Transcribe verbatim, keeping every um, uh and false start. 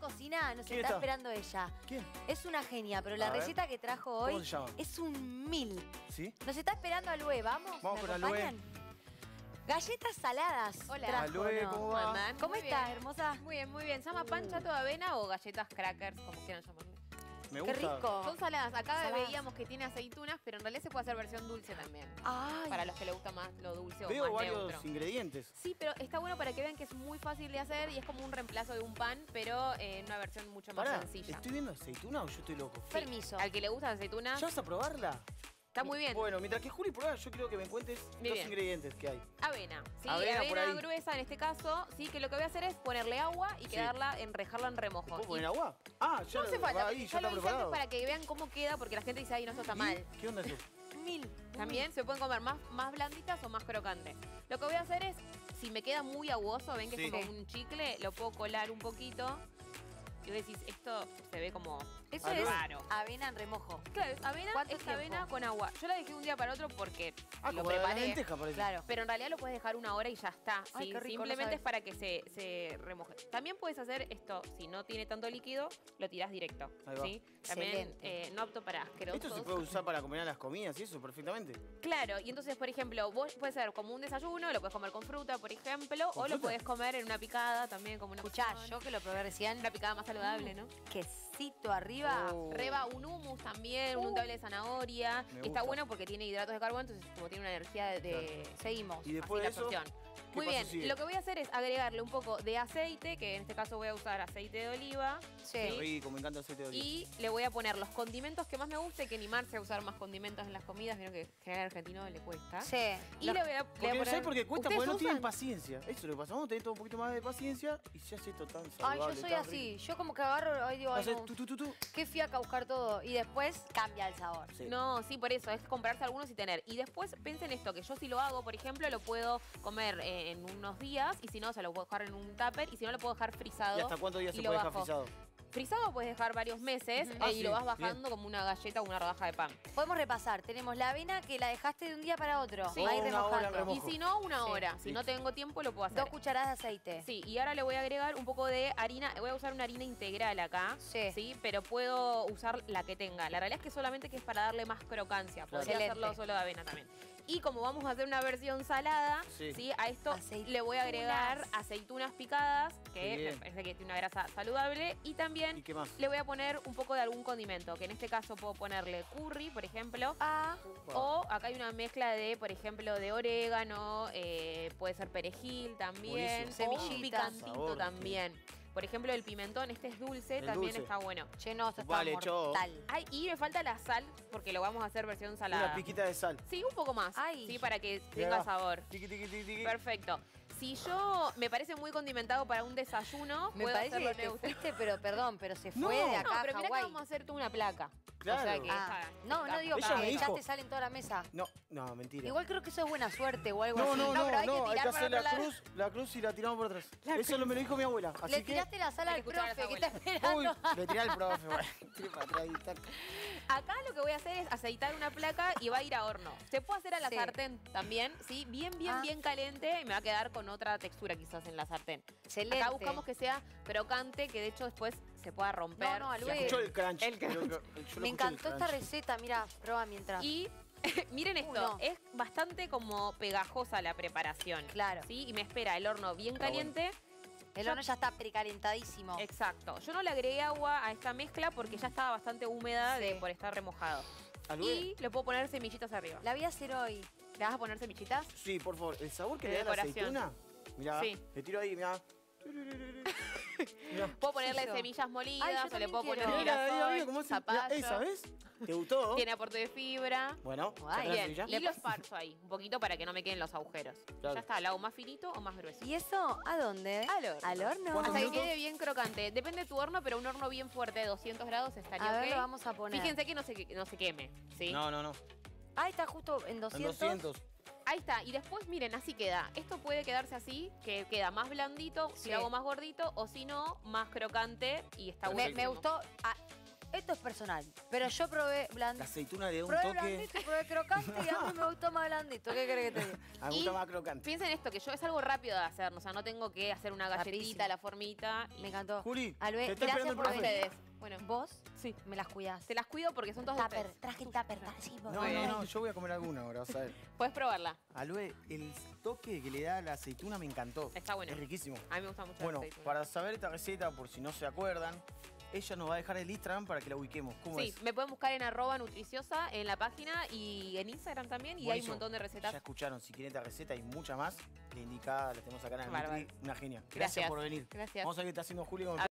cocina nos ¿Quién está, está? esperando ella. ¿Quién? Es una genia, pero la A ver. receta que trajo ¿Cómo hoy se llama? es un mil. ¿Sí? Nos está esperando Alue, ¿vamos? Vamos ¿Me con Alue. acompañan? Galletas saladas. Hola. trajo, Alue, ¿no? ¿cómo va? andan? ¿Cómo Muy estás, bien. hermosa? Muy bien, muy bien. ¿Se llama pan chato de avena o galletas crackers, como quieran llamarlo? Me Qué gusta. rico. Son saladas. Acá Saladas. veíamos que tiene aceitunas, pero en realidad se puede hacer versión dulce también. Ay. Para los que les gusta más lo dulce Veo o más varios neutro. ingredientes. Sí, pero está bueno para que vean que es muy fácil de hacer y es como un reemplazo de un pan, pero eh, en una versión mucho más Pará, sencilla. ¿estoy viendo aceituna o yo estoy loco? Sí. Permiso. Al que le gusta la aceituna, ¿Ya vas a probarla? está muy bien. Bueno, mientras que Juli prueba, yo quiero que me cuentes Muy los bien. ingredientes que hay. Avena, sí, Avena avena, por ahí. gruesa en este caso, sí, que lo que voy a hacer es ponerle agua y Sí. quedarla, enrejarla en remojo. ¿Puedo Y poner agua? Ah, ya no hace lo- falta, va ahí, ya, ya lo está hice antes preparado. para que vean cómo queda, porque la gente dice, ay, no, eso está ¿Y? mal. ¿Qué onda eso? Mil. También se pueden comer más, más blanditas o más crocantes. Lo que voy a hacer es, si me queda muy aguoso, ven que Sí. es como un chicle, lo puedo colar un poquito. Y vos decís, esto se ve como Eso Alue. es raro. avena en remojo. Claro, es avena, ¿Cuánto es tiempo? avena con agua. Yo la dejé un día para otro porque Ah, lo como la preparé. lenteja parece. Claro. Pero en realidad lo puedes dejar una hora y ya está. Ay, ¿sí? qué rico, no Simplemente sabes. es para que se, se remoje. También puedes hacer esto, si no tiene tanto líquido, lo tirás directo. Ahí va. ¿sí? También Excelente. eh, no apto para asquerosos. Esto se puede usar para combinar las comidas y eso perfectamente. Claro, y entonces, por ejemplo, vos puede ser como un desayuno, lo puedes comer con fruta, por ejemplo, ¿Con o lo fruta? puedes comer en una picada también, como una Escuchá, opción. yo que lo probé recién, Una picada más saludable, ¿no? quesito arriba. Oh. Reba un hummus también, un Uh. untable de zanahoria. Me Está gusta. bueno porque tiene hidratos de carbono, entonces como tiene una energía de... de- Seguimos. Y después de así la eso, absorción. ¿qué Muy paso bien, sigue? lo que voy a hacer es agregarle un poco de aceite, que en este caso voy a usar aceite de oliva. Sí. Qué rico, me encanta el aceite de oliva. Y le voy a poner los condimentos que más me guste, que animarse a usar más condimentos en las comidas, vieron que en general al argentino le cuesta. Sí. Y La- le voy a, le voy a Porque, poner... ¿sabes por qué cuesta? ¿Ustedes Porque no tienen usan? paciencia. Eso es lo que pasa. Vamos a tener todo un poquito más de paciencia y se hace esto tan Ay, saludable. yo soy tan así. rico. Yo como que agarro, ay, digo, ay, Haces no, tú, tú, tú, tú. qué fiaca buscar todo. Y después cambia el sabor. Sí. No, sí, por eso, es comprarse algunos y tener. Y después piensen esto, que yo si lo hago, por ejemplo, lo puedo comer eh, en unos días y si no, se lo puedo dejar en un tupper y si no, lo puedo dejar frisado. ¿Y hasta cuántos días y se lo puede dejar bajo. frisado? Frisado puedes dejar varios meses Ujú. eh, Ah, y sí, lo vas bajando bien. como una galleta o una rodaja de pan. Podemos repasar. Tenemos la avena que la dejaste de un día para otro. Sí. Ahí O una hora en remojando. remojo. Y si no, una Sí. hora. Si no tengo tiempo, lo puedo hacer. Dos cucharadas de aceite. Sí, y ahora le voy a agregar un poco de harina. Voy a usar una harina integral acá. Sí. Sí, pero puedo usar la que tenga. La realidad es que solamente que es para darle más crocancia. Claro. Podría Excelente. hacerlo solo de avena también. Y como vamos a hacer una versión salada, Sí. sí, a esto Aceitunas. le voy a agregar aceitunas picadas, Qué que bien. me parece que tiene una grasa saludable. Y también ¿Y qué más? le voy a poner un poco de algún condimento, que en este caso puedo ponerle curry, por ejemplo. Ah, O acá hay una mezcla de, por ejemplo, de orégano, eh, puede ser perejil también, Buenísimo. o un Semillitas. picantito Sabor, también. Por ejemplo, el pimentón, este es dulce, El también dulce. está bueno. che, no, esto está Vale, yo- mortal. Ay, y me falta la sal, porque lo vamos a hacer versión salada. Una piquita de sal. Sí, un poco más, Ay. sí, para que Y tenga ahí va. sabor. Tiqui, tiqui, tiqui, tiqui. Perfecto. Si yo me parece muy condimentado para un desayuno, Me puedo parece hacerlo que te neutro. fuiste, pero perdón, pero se No. fue de No, acá a pero mirá que Hawái. vamos a hacer tú una placa. Claro. O sea que Ah, esa- no, no digo Ella que me ya dijo- te salen toda la mesa. No, no, mentira. Igual creo que eso es buena suerte o algo no, así. no, no, pero hay que no, hay que tirar para hacer la otro lado. cruz, la cruz y la tiramos por atrás. Eso lo me lo dijo mi abuela. Así Le que... tiraste la sal Hay al que escuchar a profe esa que está Uy, esperando. le tiré al profe. bueno, tiré para atrás y tac. Acá lo que voy a hacer es aceitar una placa y va a ir a horno. Se puede hacer a la Sí. sartén también, ¿sí? Bien, bien, Ah. bien caliente y me va a quedar con otra textura quizás en la sartén. Excelente. Acá buscamos que sea crocante, que de hecho después se pueda romper. No, no, al Si luego- Escuchó el crunch. El crunch. Yo lo Me escuché, encantó el esta crunch. receta, mira, prueba mientras. Y miren esto, Uh, no. es bastante como pegajosa la preparación. Claro. ¿Sí? Y me espera el horno bien Está caliente. El yo- horno ya está precalentadísimo. Exacto. Yo no le agregué agua a esta mezcla porque ya estaba bastante húmeda de, Sí. por estar remojado. ¿Alue? Y le puedo poner semillitas arriba. La voy a hacer hoy. ¿Le vas a poner semillitas? Sí, por favor. El sabor que De le da la decoración. aceituna. Mirá, Sí. le tiro ahí, mirá. Mirá. Puedo ponerle Yo. semillas molidas Ay, yo o le también puedo quiero. poner Mirá, mirá, mirá girasol, cómo hace. Mirá, zapallo. esa, ¿ves? ¿Te gustó? Tiene aporte de fibra. Bueno, Guay. sacá la Bien, semilla. y lo esparzo ahí, un poquito para que no me queden los agujeros. Claro. Ya está, ¿lo hago más finito o más grueso? ¿Y eso a dónde? Al horno. Al horno. ¿Cuántos Hasta que minutos? quede bien crocante. Depende de tu horno, pero un horno bien fuerte de doscientos grados estaría A ver, ok. lo vamos a poner. Fíjense que no se, no se queme, ¿sí? No, no, no. Ah, está justo en En doscientos. doscientos. Ahí está, y después miren, así queda. Esto puede quedarse así, que queda más blandito, Sí. si lo hago más gordito, o si no, más crocante y está Me, buenísimo. me gustó. Ah, esto es personal, pero yo probé La blandito. aceituna le da un Probé toque. blandito y probé crocante y a mí me gustó más blandito. ¿Qué querés que te diga? A mí me Y gusta más crocante. Piensen esto, que yo es algo rápido de hacer, o sea, no tengo que hacer una galletita, Rapidísimo. la formita. Y Me encantó. Juli, Albe, te está gracias esperando el por a profe. venir. ustedes. Bueno, Vos sí, me las cuidás. te las cuido porque son todas de Tupper, ustedes. traje tupper, sí, vos. No, no, no, yo voy a comer alguna ahora, vas a ver. Puedes probarla, Alue, el toque que le da la aceituna me encantó. está bueno. Es riquísimo. A mí me gusta mucho la Bueno, aceituna. para saber esta receta, por si no se acuerdan, ella nos va a dejar el Instagram para que la ubiquemos. ¿Cómo Sí, es? me pueden buscar en arroba nutriciosa en la página y en Instagram también. Y hay un Buenísimo. montón de Ya recetas. escucharon, si quieren esta receta y mucha más, la indicada la tenemos acá en el Bárbaro. Nutri, una genia. Gracias, Gracias. por venir. Gracias. Vamos a ver qué está haciendo Juli con el